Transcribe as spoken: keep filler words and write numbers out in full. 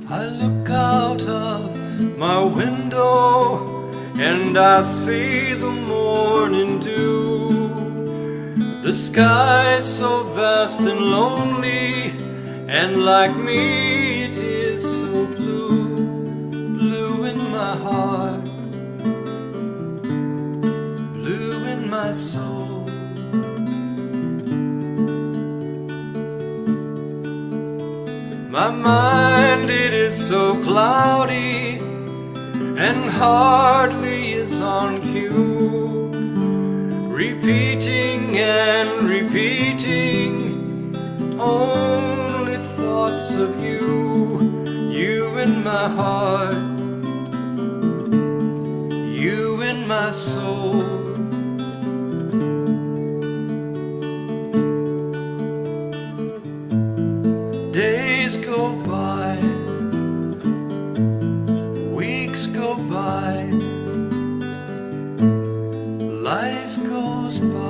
I look out of my window and I see the morning dew. The sky so vast and lonely, and like me it is so blue, blue in my heart, blue in my soul. My mind, it is so cloudy and hardly is on cue, repeating and repeating only thoughts of you, you in my heart, you in my soul. Days go by, weeks go by, life goes by.